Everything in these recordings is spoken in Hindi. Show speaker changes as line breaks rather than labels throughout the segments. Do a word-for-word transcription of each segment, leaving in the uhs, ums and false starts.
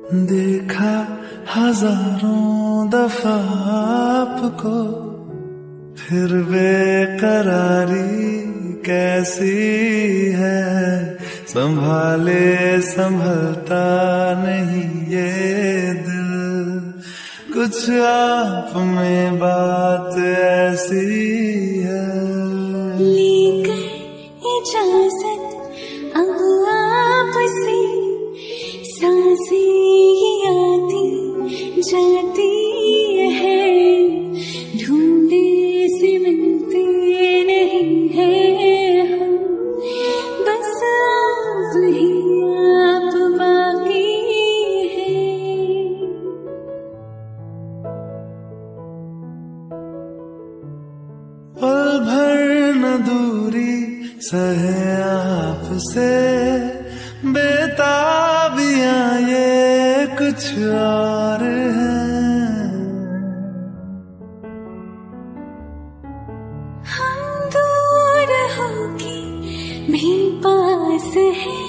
देखा हजारों दफा आपको, फिर बेकरारी कैसी है। संभाले संभलता नहीं ये दिल, कुछ आप में बात ऐसी है।
लेकर इजाजत अब आपसे सांसें आती जाती है, ढूंढे से मिलते नहीं है हम, बस आप ही आप बाकी है।
पल भर न दूरी सहे आपसे, बेताबियां ये कुछ और है।
हम दूर होके भी पास है,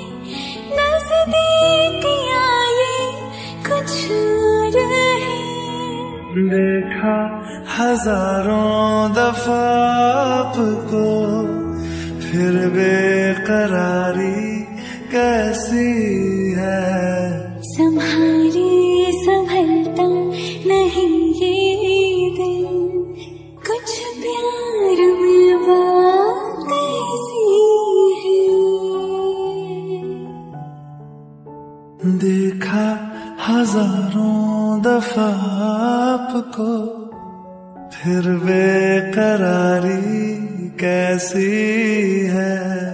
नजदीकियां ये कुछ और है।
देखा हजारों दफा आपको, फिर बेकरारी कैसी है।
संभाले संभलता नहीं ये दिल, कुछ प्यार में बात ऐसी है।
देखा हजारों दफा आपको, फिर बेकरारी कैसी है।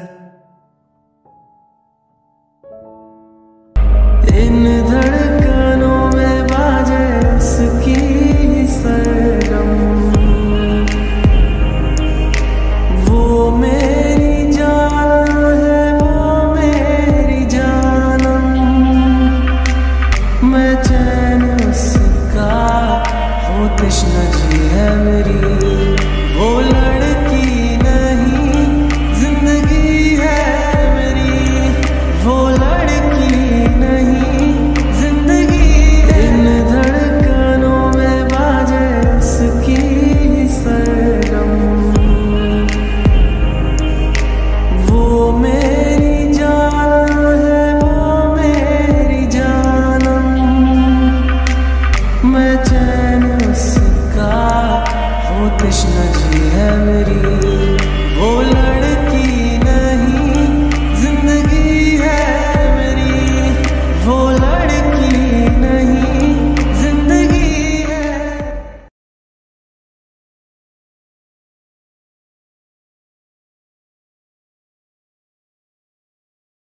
इन धड़कनों में बाजे उसकी सरगम, वो मेरी जान है, वो मेरी जानम। मैं चैन उसका, वो तृष्णा जी है मेरी।